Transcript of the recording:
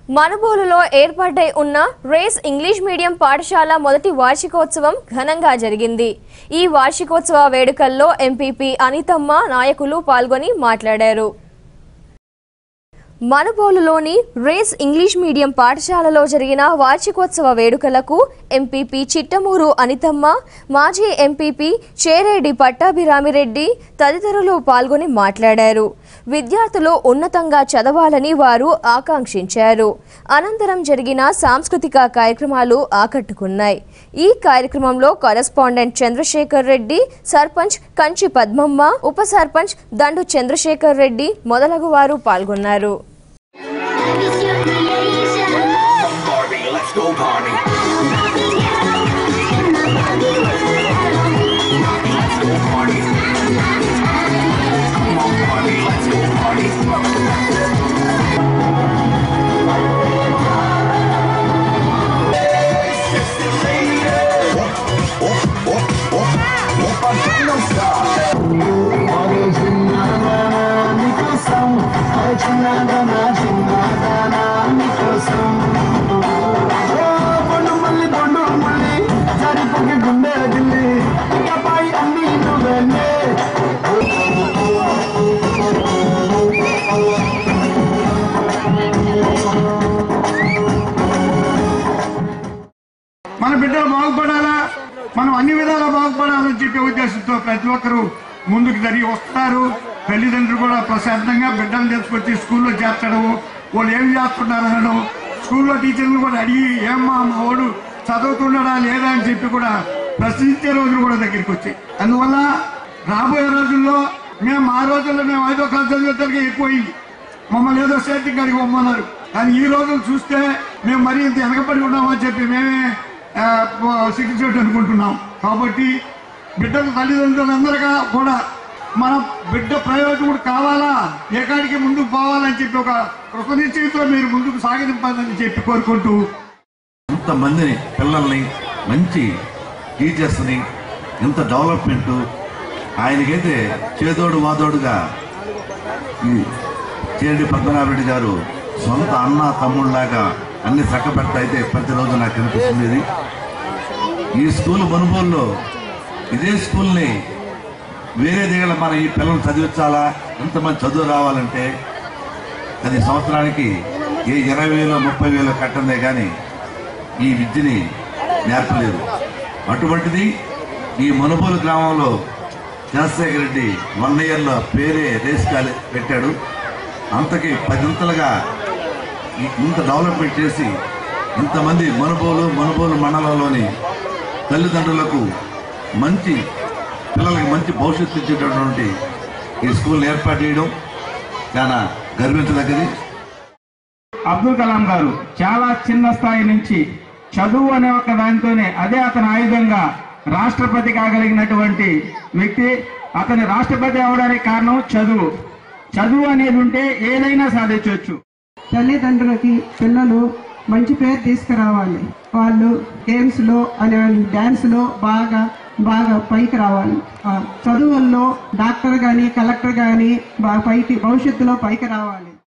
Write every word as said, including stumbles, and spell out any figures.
మనుబోలులో ఏర్పాటై ఉన్న race English medium పాఠశాల మొదటి వార్షికోత్సవం ఘనంగా జరిగింది. ఈ వార్షికోత్సవ వేడుకల్లో ఎంపీపీ అనితమ్మ నాయకులు పాల్గొని మాట్లాడారు. మనుబోలులోని రేస్ ఇంగ్లీష్ మీడియం పాఠశాలలో జరిగిన వార్షికోత్సవ వేడుకలకు ఎంపీపీ చిట్టమూరు అనితమ్మ, మాజీ ఎంపీపీ చేరేడి పట్టాభిరామిరెడ్డి తదితరులు పాల్గొని మాట్లాడారు. విద్యార్థులు ఉన్నతంగా చదవాలని వారు ఆకాంక్షించారు. అనంతరం జరిగిన సాంస్కృతిక కార్యక్రమాలు ఆకట్టుకున్నాయి. ఈ కార్యక్రమంలో కరెస్పాండెంట్ చంద్రశేఖర్ రెడ్డి, సర్పంచ్ కంచి పద్మమ్మ, ఉప సర్పంచ్ దండు చంద్రశేఖర్ రెడ్డి మొదలగు వారు పాల్గొన్నారు. మన బిడ్డలు బాగుపడాలా, మనం అన్ని విధాలా బాగుపడాలని చెప్పే ఉద్దేశంతో ప్రతి ఒక్కరూ ముందుకు జరిగి వస్తారు. తల్లిదండ్రులు కూడా ప్రశాంతంగా బిడ్డలు తీసుకొచ్చి స్కూల్లో చేర్చడం, వాళ్ళు ఏం చేస్తున్నారు అనడం, స్కూల్లో టీచర్లు కూడా అడిగి ఏమ్మా మా వాడు చదువుతున్నాడా లేదా అని చెప్పి కూడా ప్రశ్నించే రోజులు కూడా దగ్గరికి వచ్చాయి. అందువల్ల రాబోయే రోజుల్లో మేము ఆ రోజుల్లో మేము ఐదో క్లాస్ చదివేసరికి ఎక్కువైంది, మమ్మల్ని ఏదో సేద్యం కాడికి పొమ్మన్నారు. కానీ ఈ రోజులు చూస్తే మేము మరీ ఇంత వెనకబడి ఉన్నామని చెప్పి మేమే శిక్షించడం అనుకుంటున్నాం. కాబట్టి బిడ్డలు తల్లిదండ్రులందరిగా కూడా మన బిడ్డ ప్రయోజకుడు కావాలా, ఏకాడికి ముందుకు పోవాలని చెప్పి ఒక కృతనిశ్చయంతో మీరు ముందుకు సాగనింపాలని చెప్పి కోరుకుంటూ, ఇంతమందిని పిల్లల్ని మంచి టీచర్స్ని ఇంత డెవలప్మెంట్ ఆయనకైతే చేదోడు వాదోడుగా ఈ చేరెడ్డి పద్మనాభరెడ్డి గారు సొంత అన్న తమ్ముళ్ళలాగా అన్ని చక్కబెట్ట అయితే ప్రతిరోజు నాకు కనిపిస్తుంది. ఈ స్కూల్ మనుబోలులో ఇదే స్కూల్ని వేరే దగ్గర మన ఈ పిల్లలు చదివించాలా, ఇంతమంది చదువు రావాలంటే అది సంవత్సరానికి ఏ ఇరవై వేలు ముప్పై వేలు కట్టందే కానీ ఈ విద్యని నేర్పలేదు. అటువంటిది ఈ మనుబోలు గ్రామంలో చంద్రశేఖర్ రెడ్డి వన్ ఇయర్లో పేరే రేస్ కాలేజ్ పెట్టాడు. అంతకి పదింతలుగా ఇంత డెవలప్మెంట్ చేసి ఇంతమంది మనుబోలు మనుబోలు మండలంలోని తల్లిదండ్రులకు మంచి పిల్లలకి మంచి భవిష్యత్తు ఇచ్చేటటువంటి ఈ స్కూల్ ఏర్పాటు చేయడం చాలా గర్వించదగ్గది. అబ్దుల్ కలాం గారు చాలా చిన్న స్థాయి నుంచి చదువు అనే ఒక దానితోనే అదే అతని ఆయుధంగా రాష్ట్రపతి కాగలిగినటువంటి వ్యక్తి. అతని రాష్ట్రపతి అవడానికి కారణం చదువు. చదువు అనేది ఉంటే ఏదైనా సాధించవచ్చు. తల్లిదండ్రులకి పిల్లలు మంచి పేరు తీసుకురావాలి. వాళ్ళు గేమ్స్ లో అనే డాన్స్ లో బాగా బాగా పైకి రావాలి. చదువుల్లో డాక్టర్ గాని కలెక్టర్ గాని పైకి భవిష్యత్తులో పైకి రావాలి.